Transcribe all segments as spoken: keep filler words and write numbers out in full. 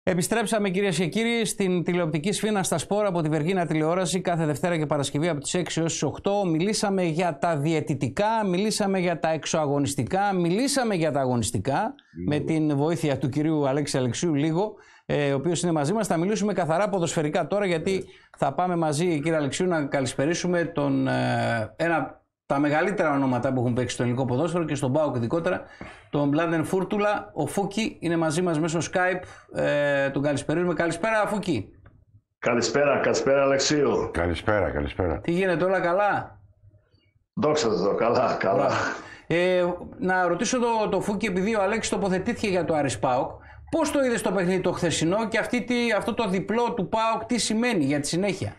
Επιστρέψαμε κυρίες και κύριοι στην τηλεοπτική σφήνα στα Σπορ από τη Βεργίνα τηλεόραση κάθε Δευτέρα και Παρασκευή από τις έξι έως τις οκτώ. Μιλήσαμε για τα διαιτητικά, μιλήσαμε για τα εξωαγωνιστικά, μιλήσαμε για τα αγωνιστικά λίγο. Με την βοήθεια του κυρίου Αλέξη Αλεξίου λίγο, ε, ο οποίος είναι μαζί μας. Θα μιλήσουμε καθαρά ποδοσφαιρικά τώρα γιατί θα πάμε μαζί κύριε Αλεξίου να καλησπερίσουμε τον, ε, ένα τα μεγαλύτερα ονόματα που έχουν παίξει στο ελληνικό ποδόσφαιρο και στον ΠΑΟΚ ειδικότερα, τον Μπλάντεν Φούρτουλα. Ο Φούκι είναι μαζί μας μέσω Skype. Ε, τον καλησπερίζουμε. Καλησπέρα, Φούκι. Καλησπέρα, καλησπέρα, Αλεξίου. Καλησπέρα, καλησπέρα. Τι γίνεται, όλα καλά? Δόξα τω Θεώ, καλά, καλά. Ε, να ρωτήσω το, το Φούκι, επειδή ο Αλέξης τοποθετήθηκε για το Άρης ΠΑΟΚ. Πώς το είδες το παιχνίδι το χθεσινό και αυτή, τι, αυτό το διπλό του ΠΑΟΚ τι σημαίνει για τη συνέχεια?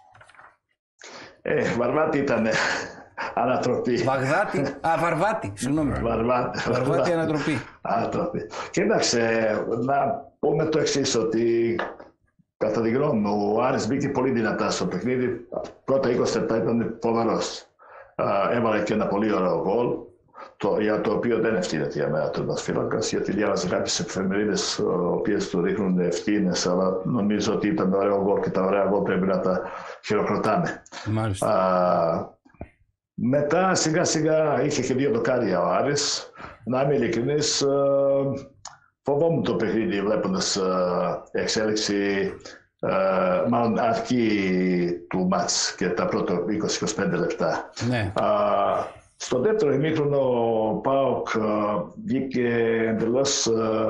Ε, Βαρβάτη ήτανε. Ανατροπή. Βαγδάτη. Α, Βαρβάτη. Συγγνώμη. Βαρβάτη. Βαρβάτη, ανατροπή. Ανατροπή. Κοίταξε, να πούμε το εξής, ότι κατά τη γνώμη μου ο Άρης μπήκε πολύ δυνατά στο παιχνίδι. Πρώτα είκοσι λεπτά ήταν φοβερός. Έβαλε και ένα πολύ ωραίο γκολ, το, για το οποίο δεν ευθύνεται για μένα το φύλακας, γιατί διάβαζε κάποιες εφημερίδες οι οποίες του ρίχνουν ευθύνες, αλλά νομίζω ότι ήταν ωραίο γκολ και τα ωραία γκολ πρέπει να τα χειροκροτάμε. Μάλιστα. Α, μετά σιγά σιγά είχε και δύο δοκάρια ο Άρης. Να είμαι ειλικρινής, φοβόμουν το παιχνίδι βλέποντας εξέλιξη, μάλλον αρχή του μάτς και τα πρώτα είκοσι με είκοσι πέντε λεπτά. Ναι. Στο δεύτερο ημίχρονο ο ΠΑΟΚ βγήκε εντελώς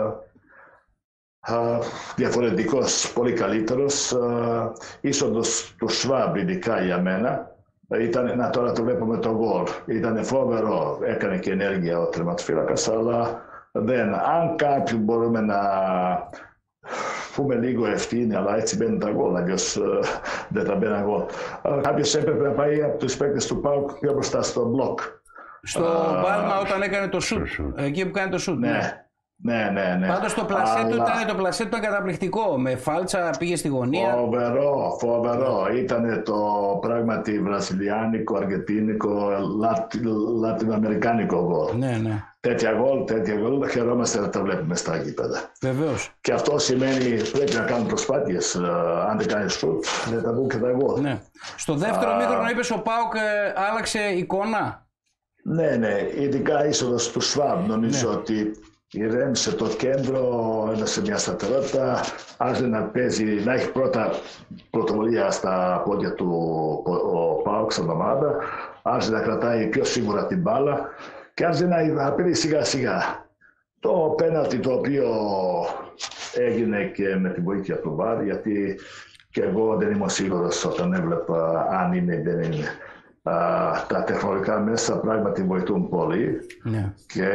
διαφορετικός, πολύ καλύτερος. Είσοδος του Σβάμπ ειδικά για μένα. Ήταν, να τώρα το βλέπουμε το γκολ. Ήταν φοβερό, έκανε και ενέργεια ο τερματοφύλακας, αλλά δεν. Αν κάποιοι μπορούμε να πούμε λίγο ευθύνη, αλλά έτσι μπαίνουν τα γκολ, αλλιώς δεν θα μπαίνουν γκολ. Κάποιος έπρεπε να πάει από τους παίκτες του ΠΑΟΚ πιο μπροστά στο μπλοκ. Στο Πάλμα όταν έκανε το σουτ, εκεί που κάνει το σουτ. Ναι. Ναι, ναι, ναι. Πάντως το πλασέ του αλλά... ήταν, το πλασέ του ήταν καταπληκτικό. Με φάλτσα πήγε στη γωνία. Φοβερό, φοβερό. Ήτανε το πράγματι βραζιλιάνικο, αργεντίνικο, λατι, λατινοαμερικάνικο γκολ. Ναι, ναι. Τέτοια γκολ, τέτοια γκολ, χαιρόμαστε να τα βλέπουμε στα γήπεδα. Βεβαίως. Και αυτό σημαίνει πρέπει να κάνουν προσπάθειες. Αν δεν κάνεις σουτ, δεν θα βγουν και τα γκολ. Ναι. Στο δεύτερο μήχρονο είπες ο ΠΑΟΚ ε, άλλαξε εικόνα. Ναι, ναι. Ειδικά είσοδος του Σβάμπ. Νομίζω ναι. ότι ηρέμησε το κέντρο, έδωσε μια σταθερότητα, άρχισε να παίζει, να έχει πρώτα πρωτοβουλία στα πόδια του ο ΠΑΟΚ σαν ομάδα, άρχισε να κρατάει πιο σίγουρα την μπάλα και άρχισε να απειλεί σιγά σιγά. Το πέναλτι το οποίο έγινε και με τη βοήθεια του ΒΑΡ, γιατί και εγώ δεν ήμουν σίγουρος όταν έβλεπα αν είναι ή δεν είναι. Uh, τα τεχνολογικά μέσα πράγματι βοηθούν πολύ ναι. Και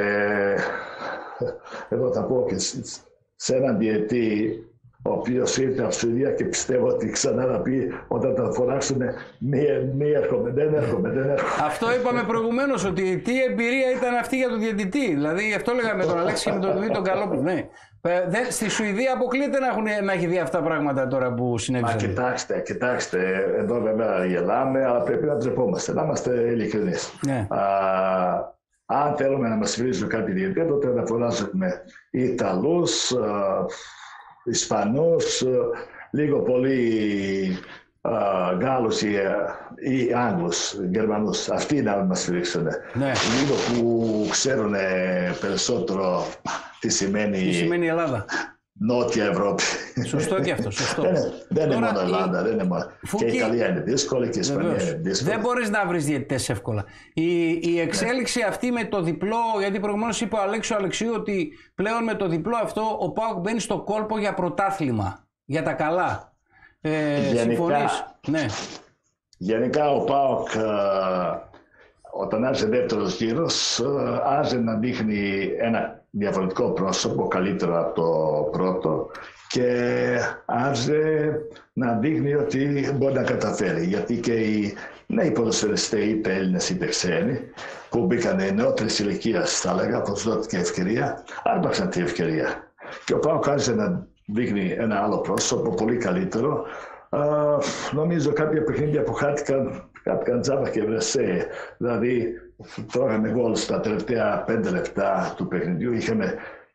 εδώ θα πω και σε έναν διαιτή ο οποίος ήρθε από Σουηδία και πιστεύω ότι ξανά να πει όταν τα φωνάξουν μη, μη έρχομαι, δεν έρχομαι, δεν έρχομαι. Αυτό είπαμε προηγουμένως ότι τι εμπειρία ήταν αυτή για τον διαιτητή. Δηλαδή αυτό λέγαμε με τον Αλέξη και με τον Δημήτρη τον Καλόπουλο. Ναι. Στη Σουηδία αποκλείεται να, έχουν, να έχει δει αυτά τα πράγματα τώρα που συνέβησαν. Μα κοιτάξτε, κοιτάξτε, εδώ βέβαια γελάμε, αλλά πρέπει να ντρεπόμαστε, να είμαστε ειλικρινείς. Ναι. Α, αν θέλουμε να μας βρίζουν κάτι διαιτητή, τότε να φωνάζουμε Ιταλούς, Ισπανούς, λίγο πολύ uh, Γάλλους ή, ή Άγγλους, Γερμανούς. Αυτοί να μας στηρίξουν. Ναι. Λίγο που ξέρουν περισσότερο τι σημαίνει, τι σημαίνει Ελλάδα. Νότια Ευρώπη. Σωστό και αυτό, σωστό. δεν είναι, δεν είναι μόνο Ελλάδα, η... δεν είναι μόνο. Φούκι... Και η Ιταλία είναι δύσκολη και η Ισπανία είναι δύσκολη. Δεν μπορείς να βρεις διαιτητές εύκολα. Η, η εξέλιξη ναι. αυτή με το διπλό, γιατί προηγουμένως είπε ο Αλέξης Αλεξίου ότι πλέον με το διπλό αυτό ο ΠΑΟΚ μπαίνει στο κόλπο για πρωτάθλημα, για τα καλά. Ε, γενικά, συμφωνείς? Ναι. Γενικά ο ΠΑΟΚ όταν άρχισε δεύτερος γύρος άρχισε να δείχνει ένα διαφορετικό πρόσωπο, καλύτερο από το πρώτο και άρχισε να δείχνει ότι μπορεί να καταφέρει. Γιατί και οι νέοι ποδοσφαιριστές, είτε Έλληνες είτε ξένοι, που μπήκαν νεότερης ηλικίας, θα λέγα, πως δόθηκε ευκαιρία, άρπαξαν την ευκαιρία. Και ο ΠΑΟΚ άρχισε να δείχνει ένα άλλο πρόσωπο, πολύ καλύτερο. Uh, νομίζω κάποια παιχνίδια που χάθηκαν, χάθηκαν τζάμπα και βρεσέ. Δηλαδή, τρώγαμε γκολ στα τελευταία πέντε λεπτά του παιχνιδιού. Είχαμε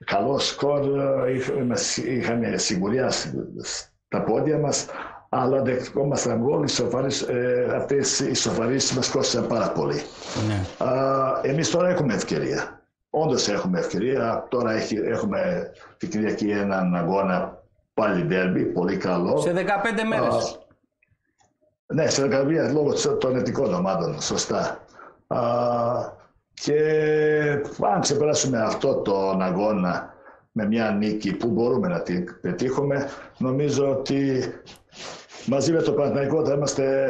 καλό σκορ, είχαμε σιγουριά στα πόδια μας, αλλά δεχόμασταν γκολ, ε, αυτές οι ισοφαρίες μας κόστησαν πάρα πολύ. Ναι. Α, εμείς τώρα έχουμε ευκαιρία. Όντως έχουμε ευκαιρία. Τώρα έχει, έχουμε την Κυριακή έναν αγώνα πάλι ντέρμπι, πολύ καλό. Σε δεκαπέντε μέρες. Α, ναι, σε δεκαπέντε λόγω των εθνικών ομάδων, σωστά. Α, και αν ξεπεράσουμε αυτό τον αγώνα με μια νίκη που μπορούμε να την πετύχουμε, νομίζω ότι μαζί με το Παναθηναϊκό θα είμαστε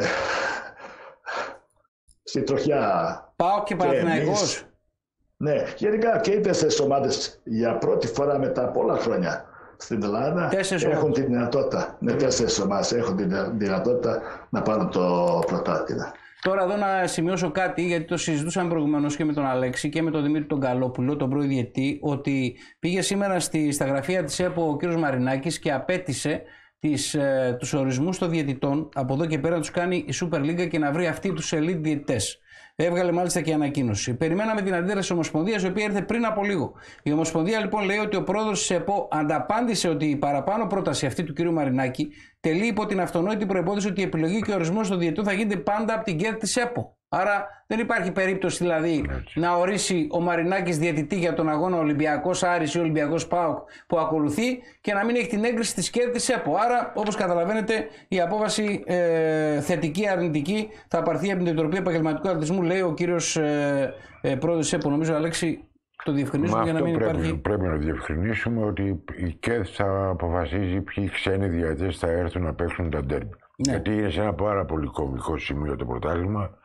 στη τροχιά. Πάω και Παναθηναϊκός. Ναι, γενικά και οι τέσσερις ομάδες για πρώτη φορά μετά πολλά χρόνια στην Ελλάδα τέσσερις έχουν ομάδες. Τη δυνατότητα, ναι, τέσσερις ομάδες έχουν τη δυνατότητα να πάρουν το πρωτάθλημα. Τώρα εδώ να σημειώσω κάτι, γιατί το συζητούσαμε προηγουμένως και με τον Αλέξη και με τον Δημήτρη τον Καλόπουλο, τον πρώην διαιτητή, ότι πήγε σήμερα στη, στα γραφεία της ΕΠΟ ο κύριος Μαρινάκης και απέτησε τις, ε, τους ορισμούς των διαιτητών από εδώ και πέρα να τους κάνει η Super League και να βρει αυτοί τους elite διαιτητές. Έβγαλε μάλιστα και ανακοίνωση. Περιμέναμε την αντίδραση της Ομοσπονδίας, η οποία ήρθε πριν από λίγο. Η Ομοσπονδία λοιπόν λέει ότι ο πρόεδρος της ΕΠΟ ανταπάντησε ότι η παραπάνω πρόταση αυτή του κ. Μαρινάκη τελεί υπό την αυτονόητη προϋπόθεση ότι η επιλογή και ο ορισμός των διαιτητών θα γίνεται πάντα από την ΚΕΔ της ΕΠΟ. Άρα δεν υπάρχει περίπτωση δηλαδή να ορίσει ο Μαρινάκης διαιτητή για τον αγώνα Ολυμπιακός Άρης ή Ολυμπιακός ΠΑΟΚ που ακολουθεί και να μην έχει την έγκριση της ΚΕΔ της ΕΠΟ. Άρα, όπως καταλαβαίνετε, η απόφαση ε, θετική αρνητική θα πάρθει από την Επιτροπή Επαγγελματικού Αθλητισμού, λέει ο κύριος ε, ε, πρόεδρος της ΕΠΟ. Νομίζω, Αλέξη, το διευκρινίζουμε Μα για να μην πρέπει, υπάρχει. Πρέπει να διευκρινίσουμε ότι η ΚΕΔ θα αποφασίζει ποιοι ξένοι διαιτητές θα έρθουν να παίξουν τα ντέρμπι. Ναι. Γιατί είναι σε ένα πάρα πολύ κομβικό σημείο το πρωτάθλημα.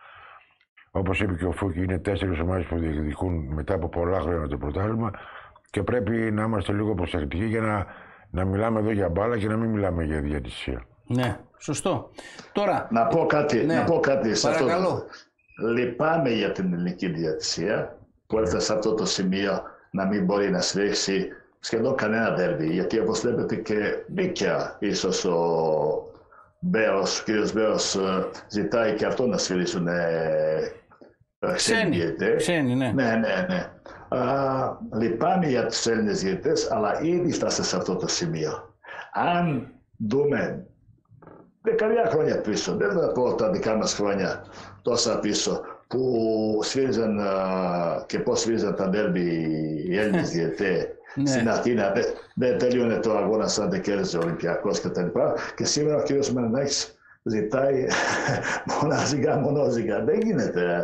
Όπως είπε και ο Φούκη, είναι τέσσερις ομάδες που διεκδικούν μετά από πολλά χρόνια το πρωτάθλημα και πρέπει να είμαστε λίγο προσεκτικοί για να, να μιλάμε εδώ για μπάλα και να μην μιλάμε για διαιτησία. Ναι, σωστό. Τώρα, να πω κάτι, ναι, να πω κάτι σε αυτό. Παρακαλώ. Λυπάμαι για την ελληνική διαιτησία που έφτασε σε αυτό το σημείο να μην μπορεί να σφίξει σχεδόν κανένα ντέρμπι. Γιατί όπως βλέπετε και δίκαια ίσως ο Μπέος, ο κύριος Μπέος ζητάει και αυτό να σφυρίσουν ε, ξένοι διαιτητές. Ξένοι, ναι. Ναι, ναι, ναι. Α, λυπάμαι για τους Έλληνες διαιτητές, αλλά ήδη φτάσαμε σε αυτό το σημείο. Αν δούμε δεκαετία χρόνια πίσω, δεν θα πω τα δικά μας χρόνια τόσα πίσω, που σφύριζαν και πώς σφύριζαν τα ντέρμπι οι Έλληνες διαιτητές. Ναι. Στην Αθήνα δεν δε τελείωνε το αγώνα σαν δεν κέρδιζε ο Ολυμπιακός κτλ. Και, και σήμερα ο κ. Μαρινάκης ζητάει μονάζιγκα, μονόζιγκα. Δεν γίνεται.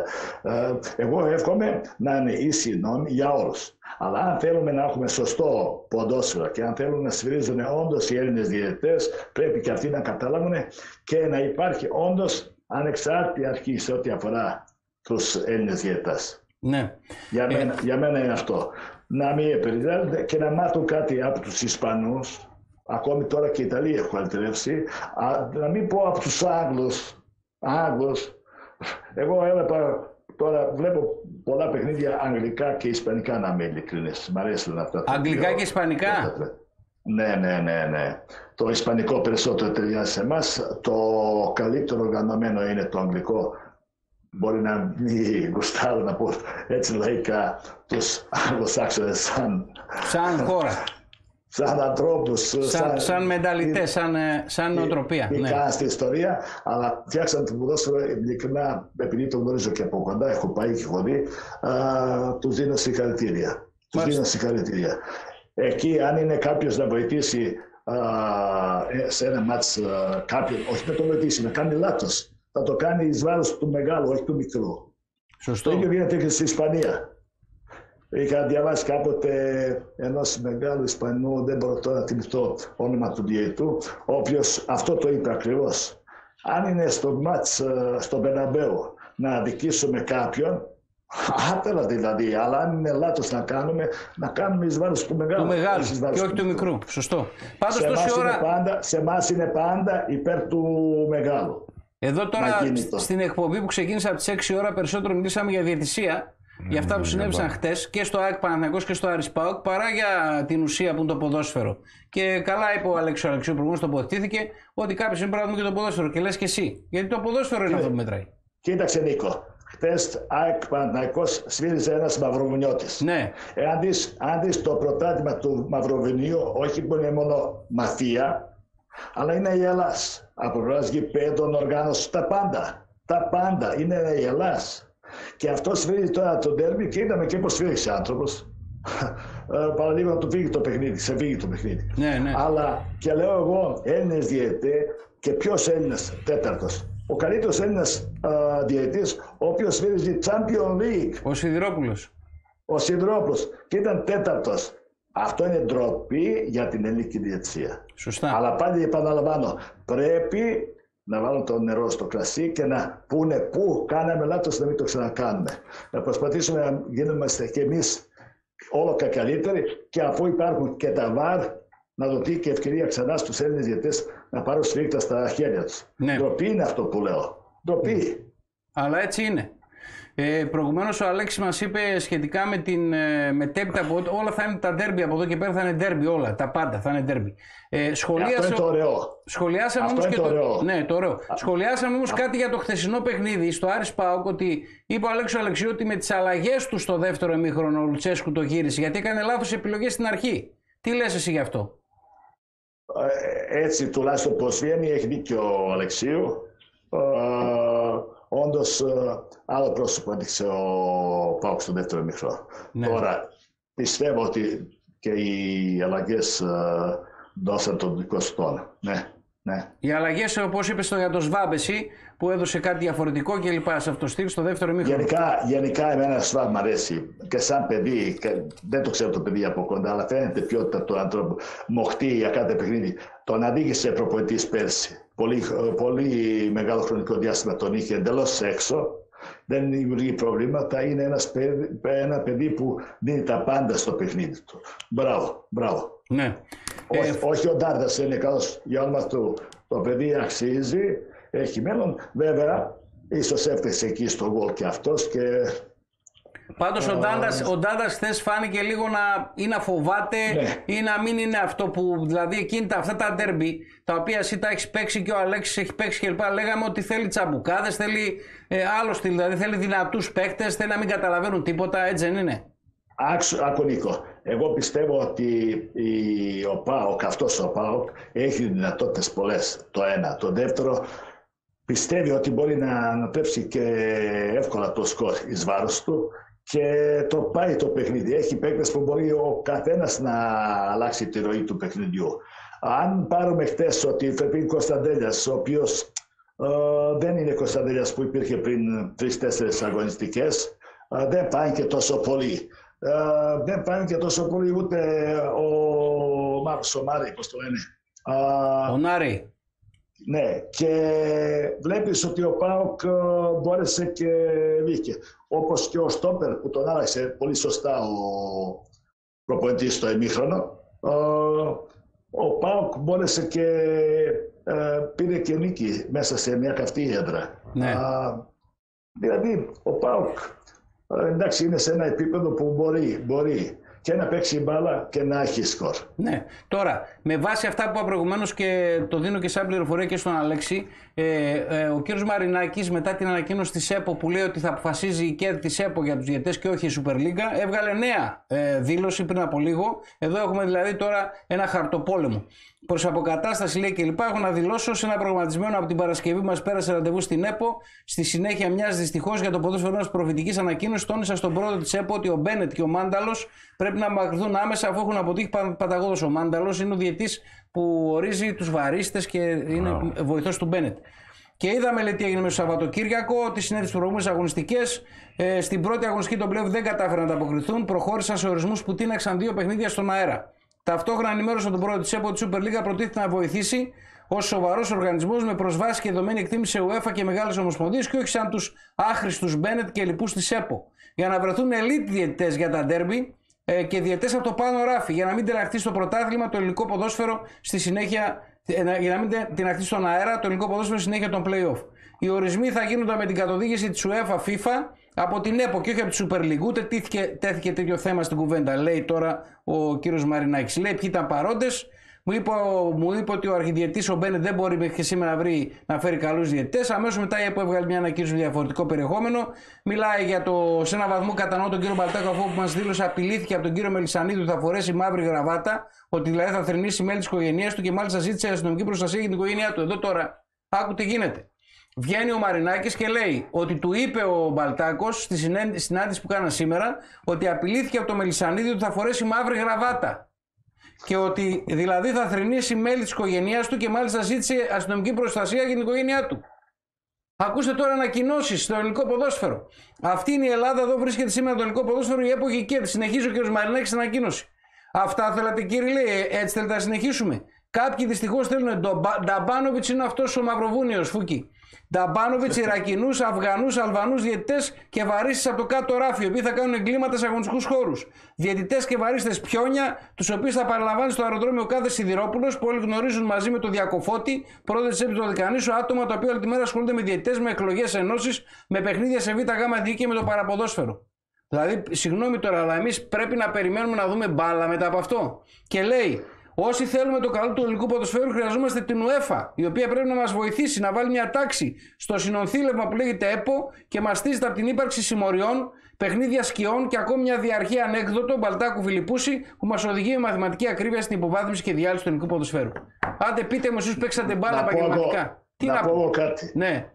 Εγώ εύχομαι να είναι ίσοι νόμοι για όλους. Αλλά αν θέλουμε να έχουμε σωστό ποδόσφαιρο και αν θέλουν να σφυρίζουν όντως οι Έλληνες διαιτητές, πρέπει και αυτοί να καταλάβουν και να υπάρχει όντως ανεξάρτητη αρχή σε ό,τι αφορά τους Έλληνες διαιτητές. Ναι. Για μένα, ε... για μένα είναι αυτό. Να μην επηρεάζονται και να μάθουν κάτι από τους Ισπανούς, ακόμη τώρα και οι Ιταλοί έχουν αλτερεύσει, να μην πω από τους Άγγλους. Άγγλους. Εγώ έβλεπα, τώρα βλέπω πολλά παιχνίδια αγγλικά και ισπανικά, να είμαι ειλικρινής. Μ' αρέσουν αυτά. Αγγλικά και ισπανικά. Ναι, ναι, ναι, ναι. Το ισπανικό περισσότερο ταιριάζει σε εμάς. Το καλύτερο οργανωμένο είναι το αγγλικό. Μπορεί να μην γουστάρω να πω έτσι λαϊκά τους Αγγλοσάξονες σαν... Σαν χώρα. Σαν ανθρώπους. Σαν, σαν, σαν μενταλιτές, σαν, σαν νοοτροπία. Ναι. Στην ιστορία, αλλά φτιάξαν το ποδόσφαιρο ειλικρινά, επειδή το γνωρίζω και από κοντά, έχω πάει και έχω δει, τους δίνω συγχαρητήρια. Τους δίνω συγχαρητήρια. Εκεί αν είναι κάποιος να βοηθήσει α, σε ένα μάτς κάποιον, όχι να το βοηθήσει, να κάνει λάθος. Θα το κάνει εις βάρος του μεγάλου, όχι του μικρού. Σωστό. Το ίδιο γίνεται και στην Ισπανία. Είχα διαβάσει κάποτε ενός μεγάλου Ισπανού, δεν μπορώ τώρα να θυμηθώ όνομα του διαιτητού, ο οποίος αυτό το είπε ακριβώς. Αν είναι στο μάτς, στο Μπερναμπέου, να αδικήσουμε κάποιον, άτερα δηλαδή, αλλά αν είναι λάθος να κάνουμε, να κάνουμε εις βάρος του μεγάλου. Του μεγάλου και όχι του μικρού. Σωστό. Πάντως σε τόση ώρα... πάντα, σε εμάς είναι πάντα υπέρ του μεγάλου. Εδώ τώρα στην εκπομπή που ξεκίνησε από τις έξι ώρα περισσότερο μιλήσαμε για διαιτησία, mm, για αυτά που συνέβησαν χτες και στο ΑΕΚ Παναθηναϊκός και στο Άρης ΠΑΟΚ, παρά για την ουσία που είναι το ποδόσφαιρο. Και καλά είπε ο Αλέξης Αλεξίου, προηγούμενος τοποθετήθηκε, ότι κάποιος είναι πρέπει να δούμε και το ποδόσφαιρο. Και λες και εσύ, γιατί το ποδόσφαιρο είναι αυτό που μετράει. Κοίταξε Νίκο, χτες ΑΕΚ Παναθηναϊκός σφύριζε ένας Μαυροβουνιώτης. Ναι. Ε, αν, δεις, αν δεις το πρωτάθλημα του Μαυροβουνίου, όχι που είναι μόνο μαφία, αλλά είναι η Ελλάς. Από πλευράς γηπέδων, οργάνωση, τα πάντα. Τα πάντα είναι η Ελλάς. Και αυτό σφύριζε τώρα το ντέρμπι και είδαμε και πώς σφύριξε άνθρωπος. Παραλίγο να του φύγει το παιχνίδι, σε φύγει το παιχνίδι. Ναι, ναι. Αλλά και λέω εγώ, Έλληνες διαιτητές, και ποιος Έλληνας τέταρτος. Ο καλύτερος Έλληνας διαιτητής, ο οποίος σφύριζε Champions League. Ο Σιδηρόπουλος. Ο Σιδηρόπουλος και ήταν τέταρτος. Αυτό είναι ντροπή για την ελληνική διαιτησία. Σωστά. Αλλά πάλι επαναλαμβάνω, πρέπει να βάλουν το νερό στο κρασί και να πούνε πού κάναμε λάθος, να μην το ξανακάνουμε. Να προσπαθήσουμε να γίνουμε και εμείς όλο και καλύτεροι, και αφού υπάρχουν και τα βαρ, να δοθεί και ευκαιρία ξανά στους Έλληνες διαιτητές να πάρουν σφίχτα στα χέρια τους. Ναι. Ντροπή είναι αυτό που λέω. Ντροπή. Αλλά έτσι είναι. Ε, προηγουμένως ο Αλέξης μας είπε σχετικά με την ε, μετέπειτα, όλα θα είναι τα ντέρμπι από εδώ και πέρα, θα είναι ντέρμπι όλα, τα πάντα θα είναι ντέρμπι. Ε, σχολίασε, αυτό είναι το ωραίο. Σχολιάσαμε αυτό όμως είναι και το το, ωραίο. ναι, το ωραίο. Σχολιάσαμε όμως κάτι για το χθεσινό παιχνίδι στο Άρης ΠΑΟΚ, ότι είπε ο Αλέξης Αλεξίου ότι με τις αλλαγές του στο δεύτερο ημίχρονο ο Λουτσέσκου το γύρισε, γιατί έκανε λάθος επιλογές στην αρχή. Τι λες εσύ γι' αυτό? Ε, έτσι τουλάχιστον πως βγαίνει, έχει δίκιο ο Αλεξίου. Ε, όντως άλλο πρόσωπο έδειξε ο ΠΑΟΚ στο δεύτερο ημίχρονο. Ναι. Τώρα πιστεύω ότι και οι αλλαγές uh, δώσαν τον δικό σου τόνο. Ναι, ναι. Οι αλλαγές, όπως είπες για το Σβάμπ εσύ, που έδωσε κάτι διαφορετικό και λοιπά σε αυτό στήριξε στο δεύτερο ημίχρονο. Γενικά, γενικά εμένα ο Σβάμπ μου αρέσει και σαν παιδί, και δεν το ξέρω το παιδί από κοντά, αλλά φαίνεται ποιότητα του ανθρώπου. Μοχτεί για κάθε παιχνίδι. Τον αδίκησε προπονητής πέρσι. Πολύ, πολύ μεγάλο χρονικό διάστημα τον είχε εντελώς έξω. Δεν δημιουργεί προβλήματα. Είναι ένας παιδί, ένα παιδί που δίνει τα πάντα στο παιχνίδι του. Μπράβο, μπράβο. Ναι. Όχι, ε... όχι ο Ντάρντας είναι καλός για όνομα του. Το παιδί αξίζει, έχει μέλλον. Βέβαια, ίσως έφτασε εκεί στο γκολ και αυτός και... Πάντως ο Ντάντας, ο Ντάντας χθες φάνηκε λίγο να ή να φοβάται, ναι, ή να μην είναι αυτό που, δηλαδή εκείνη τα, αυτά τα ντέρμπι, τα οποία εσύ τα έχεις παίξει και ο Αλέξης έχει παίξει κλπ. Λέγαμε ότι θέλει τσαμπουκάδες, θέλει ε, άλλο στυλ, δηλαδή θέλει δυνατούς παίκτες, θέλει να μην καταλαβαίνουν τίποτα, έτσι δεν είναι? Άκου Νίκο, εγώ πιστεύω ότι η, ο ΠΑΟΚ, αυτός ο ΠΑΟΚ έχει δυνατότητες πολλές, το ένα. Το δεύτερο, πιστεύει ότι μπορεί να ανατρέψει και εύκολα το σκορ εις βάρος του και το πάει το παιχνίδι. Έχει παίκτες που μπορεί ο καθένας να αλλάξει τη ροή του παιχνιδιού. Αν πάρουμε χτες ότι Φερπίν Κωνσταντέλιας, ο οποίος ε, δεν είναι Κωνσταντέλιας που υπήρχε πριν τρεις-τέσσερις αγωνιστικές, ε, δεν πάει και τόσο πολύ. Ε, δεν πάει και τόσο πολύ ούτε ο Μάρκος ο Μάρη, πώς το λένε. Ε, ο Νάρη. Ναι, και βλέπεις ότι ο ΠΑΟΚ μπόρεσε και βγήκε. Όπως και ο Στόπερ που τον άλλαξε πολύ σωστά ο προπονητής στο ημίχρονο. Ο ΠΑΟΚ μπόρεσε και πήρε και νίκη μέσα σε μια καυτή έδρα. Ναι. Δηλαδή ο ΠΑΟΚ εντάξει είναι σε ένα επίπεδο που μπορεί, μπορεί και να παίξει μπάλα και να έχει σκορ. Ναι. Τώρα, με βάση αυτά που είπα προηγουμένως και το δίνω και σαν πληροφορία και στον Αλέξη, ε, ε, ο κύριος Μαρινάκης μετά την ανακοίνωση της ΕΠΟ που λέει ότι θα αποφασίζει η ΚΕΔ της ΕΠΟ για τους διαιτητές και όχι η Super League, έβγαλε νέα ε, δήλωση πριν από λίγο. Εδώ έχουμε δηλαδή τώρα ένα χαρτοπόλεμο. Προς αποκατάσταση λέει και λοιπά, έχω να δηλώσω σε ένα προγραμματισμένο από την Παρασκευή που μας πέρασε ραντεβού στην ΕΠΟ. Στη συνέχεια μιας δυστυχώς για το ποδόσφαιρο μιας προφητικής ανακοίνωσης, τόνισα στον πρόεδρο της ΕΠΟ ότι ο Μπένετ και ο Μάνταλος πρέπει να απομακρυνθούν άμεσα αφού έχουν αποτύχει παταγώδος. Ο Μάνταλος είναι ο διαιτής που ορίζει τους βαρίστες και είναι oh. βοηθός του Μπένετ. Και είδαμε λέει, τι έγινε με το Σαββατοκύριακο, ότι συνέβη στις προηγούμενες αγωνιστικές. Ε, στην πρώτη αγωνιστική των πλέον δεν κατάφεραν να ανταποκριθούν, προχώρησαν σε ορισμούς που τίναξαν δύο παιχνίδια στον αέρα. Ταυτόχρονα ενημέρωσαν τον πρόεδρο της ΕΠΟ ότι η Super League προτίθεται να βοηθήσει ως σοβαρός οργανισμός με προσβάση και δεδομένη εκτίμηση σε UEFA και μεγάλες ομοσπονδίες και όχι σαν τους άχρηστους Μπένετ και λοιπούς της ΕΠΟ. Για να βρεθούν elite διαιτητές για τα ντέρμπι ε, και διαιτητές από το πάνω ράφι, για να μην τεναχθεί στο πρωτάθλημα το ελληνικό ποδόσφαιρο στη συνέχεια, ε, για να μην τεναχθεί στον αέρα το ελληνικό ποδόσφαιρο στη συνέχεια των play-off. Οι ορισμοί θα γίνονται με την καθοδήγηση της UEFA FIFA από την ΕΠΟ και όχι από τη Super League. Ούτε τέθηκε, τέθηκε τέτοιο θέμα στην κουβέντα. Λέει τώρα ο κύριος Μαρινάκης. Λέει ποιοι ήταν παρόντες, Μου είπε, μου είπε ότι ο αρχιδιαιτής ο Μπένετ δεν μπορεί μέχρι και σήμερα να, βρει, να φέρει καλούς διαιτητές. Αμέσως μετά η ΕΠΟ έβγαλε μια ανακοίνωση με διαφορετικό περιεχόμενο. Μιλάει για το σε ένα βαθμό κατανοώ τον κύριο Μπαλτάκο, αφού που μας δήλωσε απειλήθηκε από τον κύριο Μελισσανίδη ότι θα φορέσει μαύρη γραβάτα, ότι δηλαδή θα θρηνήσει μέλη της οικογένειας του και μάλιστα ζήτησε αστυνομική προστασία για την οικογένειά του. Εδώ τώρα, άκου τι γίνεται. Βγαίνει ο Μαρινάκης και λέει ότι του είπε ο Μπαλτάκος στη συνάντηση που κάνα σήμερα ότι απειλήθηκε από το Μελισσανίδη ότι θα φορέσει μαύρη γραβάτα. Και ότι δηλαδή θα θρηνήσει μέλη της οικογένειάς του και μάλιστα ζήτησε αστυνομική προστασία για την οικογένειά του. Ακούστε τώρα ανακοινώσεις στο ελληνικό ποδόσφαιρο. Αυτή είναι η Ελλάδα, εδώ βρίσκεται σήμερα το ελληνικό ποδόσφαιρο, η ΕΠΟ και συνεχίζει ο κ. Μαρινάκης στην ανακοίνωση. Αυτά θέλατε κύριε, λέει, έτσι θέλετε να συνεχίσουμε. Κάποιοι δυστυχώς θέλουν. Νταμπάνοβιτς είναι αυτός ο Μαυροβούνιος, Φούκη. Νταμπάνοβιτς, Ιρακινούς, Αφγανούς, Αλβανούς διαιτητές και βαρίστες από το κάτω ράφι, οι οποίοι θα κάνουν εγκλήματα σε αγωνιστικούς χώρους. Διαιτητές και βαρίστες πιόνια, τους οποίους θα παραλαμβάνει στο αεροδρόμιο ο κάθε Σιδηρόπουλος, που όλοι γνωρίζουν μαζί με τον Διακοφώτη, πρόεδρο της ΕΠΟ του Δικανήσου, άτομα τα οποία όλη τη μέρα ασχολούνται με διαιτητές, με εκλογές ενώσεις, με παιχνίδια σε β' γ' δι και με το παραποδόσφαιρο. Δηλαδή, συγγνώμη τώρα, αλλά εμείς πρέπει να περιμένουμε να δούμε μπάλα μετά από αυτό. Και λέει. Όσοι θέλουμε το καλό του ελληνικού ποδοσφαίρου, χρειαζόμαστε την UEFA, η οποία πρέπει να μας βοηθήσει να βάλει μια τάξη στο συνονθήλευμα που λέγεται ΕΠΟ και μαστίζεται από την ύπαρξη συμμοριών, παιχνίδια σκιών και ακόμη μια διαρχή ανέκδοτο Μπαλτάκου Φιλιππούση που μας οδηγεί με μαθηματική ακρίβεια στην υποβάθμιση και διάλυση του ελληνικού ποδοσφαίρου. Άντε, πείτε μου, εσείς παίξατε μπάλα επαγγελματικά. Τι να, να πω κάτι. Ναι.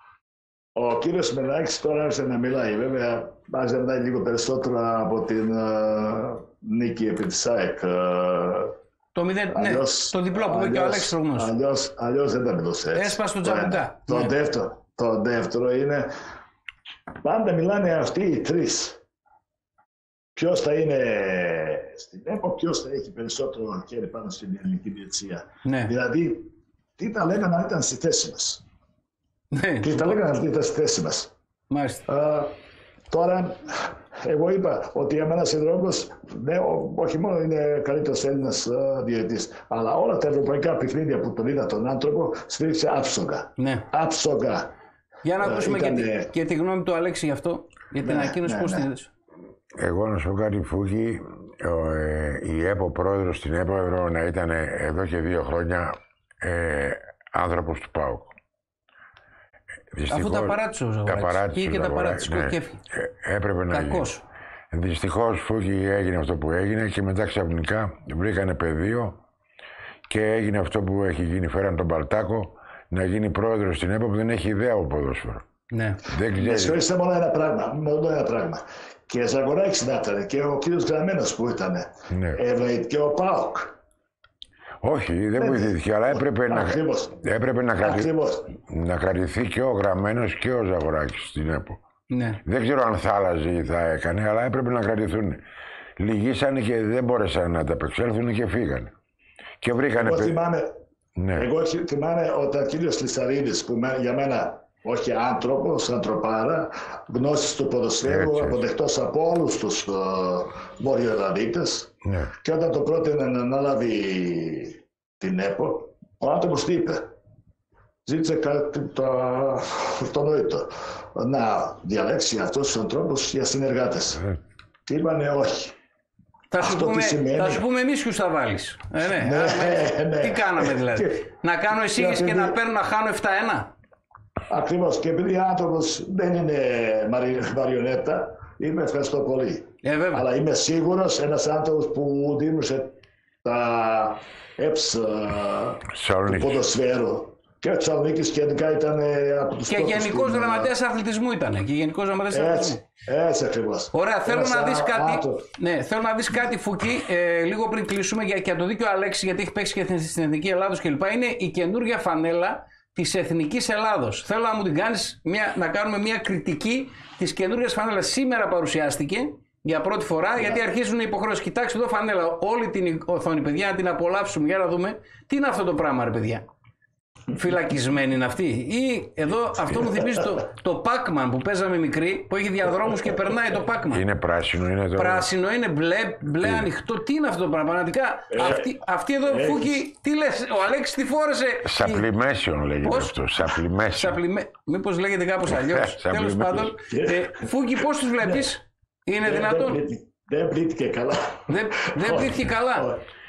Ο κύριος Μενάκης τώρα άρχισε να μιλάει. Βέβαια, άρχισε να μιλάει λίγο περισσότερο από την uh, νίκη επί της ΑΕΚ. Uh, Το, μηδέν, αλλιώς, ναι, το διπλό που είπε και ο Αλέξης προηγούμενος. Αλλιώς, αλλιώς δεν τα μιλούσε έτσι. Έσπασε τον Τζαμπουκά. Το, ναι. δεύτερο, το δεύτερο είναι, πάντα μιλάνε αυτοί οι τρεις. Ποιος θα είναι στην ΕΠΟ, ποιος θα έχει περισσότερο χέρι πάνω στην ελληνική διετησία. Ναι. Δηλαδή, τι τα λέγανε αν ήταν στη θέση μας. Ναι. Τι τα λέγανε αν ήταν στη θέση μας. Μάλιστα. Uh, τώρα, εγώ είπα ότι για μένα Σιδηρόπουλος, ναι, όχι μόνο είναι καλύτερος Έλληνας uh, διαιτητής, αλλά όλα τα ευρωπαϊκά παιχνίδια που τον είδα τον άνθρωπο σφίριξε άψογα. Ναι. Άψογα. Για να ακούσουμε uh, ήταν... και, τη, και τη γνώμη του Αλέξη γι' αυτό, για την ναι, ανακοίνωση ναι, πώς ναι. την είδες. Εγώ να σου πω κάτι, Φούκη, ο, ε, η ΕΠΟ πρόεδρος στην ΕΠΟ έπρεπε να ήταν εδώ και δύο χρόνια ε, άνθρωπος του ΠΑΟΚ. Αφού τα παράτησε ο Ζαγοράκης. Και, και τα παράτησε. Ναι. Και έφυγε. Ε, έπρεπε να Κακός. γίνει. Δυστυχώς, Φούκη, έγινε αυτό που έγινε και μετά ξαφνικά βρήκανε πεδίο και έγινε αυτό που έχει γίνει. Φέραν τον Μπαλτάκο να γίνει πρόεδρος στην ΕΠΟ που δεν έχει ιδέα από ποδόσφαιρο. Ναι. Δεν ξέρει. Συγχωρήστε μόνο ένα πράγμα. Μόνο ένα πράγμα. Και Ζαγοράκης να ήταν και ο κύριος Γραμμένος που ήταν. Ναι. Ευνοήθηκε ο ΠΑΟΚ. Όχι, δεν βοηθήθηκε, αλλά έπρεπε να, έπρεπε να, κρατη... να κρατηθεί και ο Γραμμένος και ο Ζαγοράκης στην ΕΠΟ. Ναι. Δεν ξέρω αν θα άλλαζε ή θα έκανε, αλλά έπρεπε να κρατηθούν. Λυγίσανε και δεν μπόρεσαν να ανταπεξέλθουν και φύγανε. Και βρήκανε... Εγώ θυμάμαι, ναι. εγώ θυμάμαι όταν ο κύριος Λυσαρίδης, που για μένα όχι άνθρωπος, ανθρωπάρα, γνώσεις του ποδοσφαίρου, αποδεκτός από όλους τους uh, βορειοελλαδίτες. Ναι. Και όταν το πρότεινε να αναλάβει την ΕΠΟ, ο άνθρωπος τι είπε. Ζήτησε κάτι το αυτονόητο. Να διαλέξει αυτούς τους ανθρώπους για συνεργάτες. Mm. Τι είπανε όχι. Θα σου, πούμε, θα σου πούμε εμείς ποιους θα βάλεις. Ε, ναι. Ναι, ναι, ναι. Τι κάναμε δηλαδή. Και, να κάνω εισήγηση και, και να παίρνω να χάνω επτά ένα. Ακριβώς. Και επειδή ο άνθρωπος δεν είναι μαριονέτα, είμαι ευχαριστώ πολύ. Ε, αλλά είμαι σίγουρος ένας άνθρωπος που δίνουσε τα έψ του ποδοσφαίρου. Και ο Θεσσαλονίκης και ειδικά ήταν από τους και γενικός γραμματέας αθλητισμού ήταν. Και γενικός γραμματέας αθλητισμού. Έτσι ακριβώς. Ωραία, θέλω να, δεις κάτι, ναι, θέλω να δεις κάτι, Φουκή, ε, λίγο πριν κλείσουμε για, για το δίκιο Αλέξη, γιατί έχει παίξει και στην Εθνική Ελλάδος κλπ. Είναι η καινούργια φανέλα της Εθνικής Ελλάδος. Θέλω να μου την κάνεις, μια, να κάνουμε μια κριτική της καινούργιας φανέλας. Σήμερα παρουσιάστηκε για πρώτη φορά, yeah. γιατί αρχίζουν οι υποχρεώσεις. Κοιτάξτε εδώ φανέλα, όλη την οθόνη, παιδιά, να την απολαύσουμε για να δούμε τι είναι αυτό το πράγμα, ρε παιδιά. Φυλακισμένοι είναι αυτοί. Ή εδώ αυτό μου θυμίζει το, το Pac-Man που παίζαμε μικρή, που έχει διαδρόμους και περνάει το Pac-Man. Είναι πράσινο, είναι το... Πράσινο, είναι μπλε, μπλε ανοιχτό. Τι είναι αυτό το πράγμα, πραγματικά. Ε, αυτή, αυτή εδώ, ε, Φούκη, τι λες, ο Αλέξης τι φόρεσε. Supplimation λέγεται πώς? Αυτό. Supplimation. Supplimation. Μήπως λέγεται κάπως αλλιώς. Τέλος πάντων. ε, Φούκη, πώς τους βλέπεις, είναι δυνατόν? Δεν πλήθηκε καλά. Δεν πλήθηκε καλά.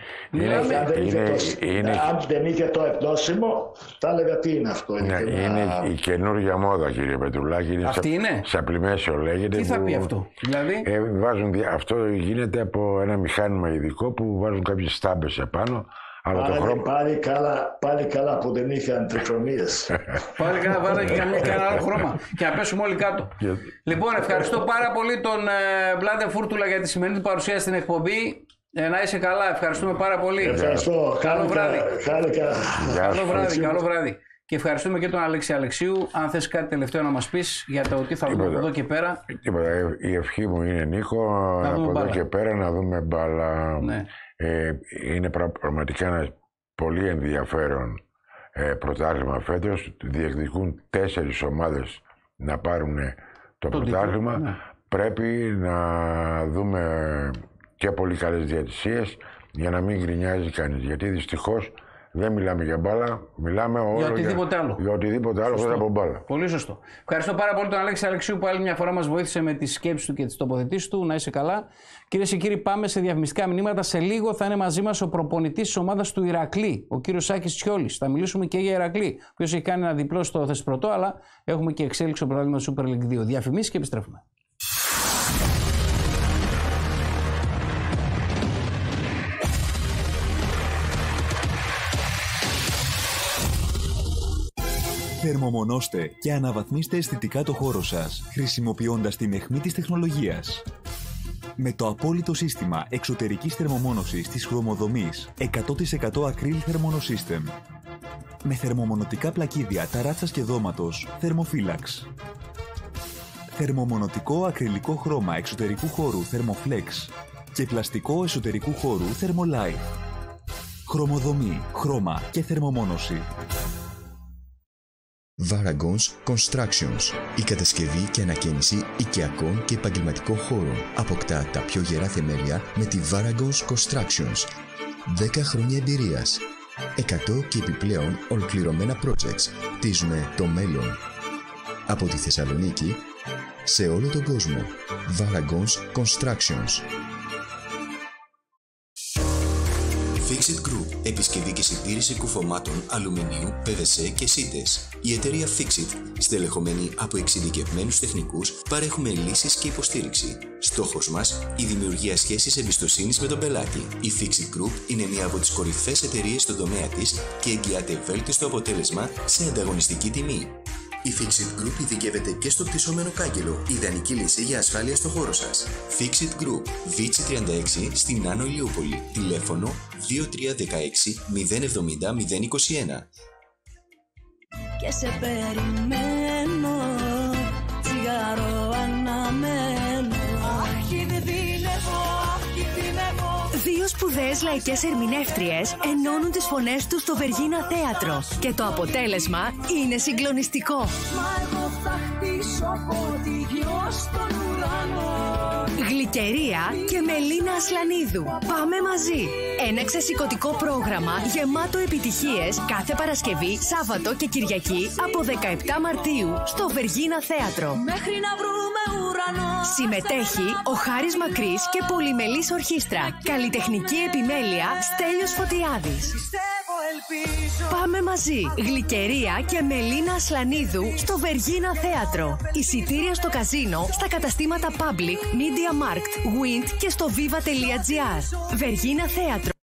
Είναι, αν, δεν είναι, το, είναι, αν δεν είχε το εκδόσιμο, θα έλεγα τι είναι αυτό. Είναι, είναι, είναι η καινούργια μόδα, κύριε Πετρουλάκη. Είναι αυτή είναι. Σαπλιμέσιο λέγεται. Τι θα που, πει αυτό, δηλαδή. Ε, βάζουν, αυτό γίνεται από ένα μηχάνημα ειδικό που βάζουν κάποιες στάμπες επάνω. Αλλά πάλι, το χρώμα... πάλι, καλά, πάλι καλά που δεν είχε αντριχρωμίες. Πάλι καλά, βάλε και κανένα άλλο χρώμα και να πέσουμε όλοι κάτω. Λοιπόν, ευχαριστώ πάρα πολύ τον Βλάντε Φούρτουλα για τη σημερινή παρουσία στην εκπομπή. Ε, να είσαι καλά, ευχαριστούμε πάρα πολύ. Ευχαριστώ. Καλό βράδυ. Χάρηκα. Καλό βράδυ, καλό βράδυ. Και ευχαριστούμε και τον Αλέξη Αλεξίου. Αν θες κάτι τελευταίο να μας πεις για το τι θα δούμε από εδώ και πέρα. Τίποτα. Η ευχή μου είναι, Νίκο, από εδώ μπάλα. Και πέρα να δούμε μπάλα. Ναι. Ε, είναι πραγματικά ένα πολύ ενδιαφέρον ε, πρωτάθλημα φέτος. Διεκδικούν τέσσερις ομάδες να πάρουν το, το πρωτάθλημα. Ναι. Πρέπει να δούμε και πολύ καλές διαιτησίες για να μην γκρινιάζει κανείς. Γιατί δυστυχώς δεν μιλάμε για μπάλα, μιλάμε όλο για οτιδήποτε για, άλλο. Για οτιδήποτε άλλο δεν από μπάλα. Πολύ σωστό. Ευχαριστώ πάρα πολύ τον Αλέξη Αλεξίου που άλλη μια φορά μας βοήθησε με τις σκέψεις του και τις τοποθετήσεις του. Να είσαι καλά. Κυρίες και κύριοι, πάμε σε διαφημιστικά μηνύματα. Σε λίγο θα είναι μαζί μας ο προπονητής της ομάδας του Ηρακλή, ο κύριος Σάκης Τσιόλης. Θα μιλήσουμε και για Ηρακλή, ο οποίος έχει κάνει ένα διπλό στο Θεσπρωτό, αλλά έχουμε και εξέλιξη στο πρωτάθλημα του Super League δύο. Διαφημίσεις και επιστρέφουμε. Θερμομονώστε και αναβαθμίστε αισθητικά το χώρο σας, χρησιμοποιώντας την αιχμή της τεχνολογίας. Με το απόλυτο σύστημα εξωτερικής θερμομόνωσης της χρωμοδομής εκατό τοις εκατό Acryl Thermonosystem. Με θερμομονωτικά πλακίδια ταράτσας και δώματος Thermoflex. Θερμομονωτικό ακριλικό χρώμα εξωτερικού χώρου Thermoflex και πλαστικό εσωτερικού χώρου Thermolife. Χρωμοδομή, χρώμα και θερμομόνωση. Varagons Constructions. Η κατασκευή και ανακαίνιση οικιακών και επαγγελματικών χώρων. Αποκτά τα πιο γερά θεμέλια με τη Varagons Constructions. δέκα χρόνια εμπειρίας. εκατό και επιπλέον ολοκληρωμένα projects χτίζουμε το μέλλον. Από τη Θεσσαλονίκη σε όλο τον κόσμο. Varagons Constructions. Fixit Group. Επισκευή και συντήρηση κουφωμάτων αλουμινίου, πι βι σι και σίτες. Η εταιρεία Fixit, στελεχωμένη από εξειδικευμένους τεχνικούς, παρέχουμε λύσεις και υποστήριξη. Στόχος μας, η δημιουργία σχέσης εμπιστοσύνης με τον πελάτη. Η Fixit Group είναι μία από τις κορυφαίες εταιρείες στον τομέα της και εγγυάται βέλτιστο αποτέλεσμα σε ανταγωνιστική τιμή. Η Fixit Group ειδικεύεται και στο πτυσσόμενο κάγκελο, ιδανική λύση για ασφάλεια στο χώρο σας. Fixit Group, Βίτσι τριάντα έξι στην Άνω Ηλιούπολη. Τηλέφωνο δύο τρία ένα έξι μηδέν εβδομήντα μηδέν είκοσι ένα. Και σε περιμένω, τσιγάρο αναμένω. Αχ, κινδυνεύω, αχ, κινδυνεύω. Δύο σπουδαίες λαϊκές ερμηνεύτριες ενώνουν τις φωνές τους στο Βεργίνα Θέατρο και το αποτέλεσμα είναι συγκλονιστικό. Μα εγώ θα χτίσω φωτιγιό στον ουρανό. Γλυκερία και Μελίνα Ασλανίδου. Πάμε μαζί. Ένα ξεσηκωτικό πρόγραμμα γεμάτο επιτυχίες κάθε Παρασκευή, Σάββατο και Κυριακή από δεκαεπτά Μαρτίου στο Βεργίνα Θέατρο. Μέχρι να βρούμε ουρανό. Συμμετέχει ο Χάρης Μακρύς και πολυμελής ορχήστρα. Καλλιτεχνική επιμέλεια Στέλιος Φωτιάδης. Πιστεύω, ελπίζω. Πάμε μαζί. Γλυκερία και Μελίνα Ασλανίδου στο Βεργίνα Θέατρο. Εισιτήρια στο καζίνο, στα καταστήματα Public, Media Markt, Wind και στο viva τελεία gr. Βεργίνα Θέατρο.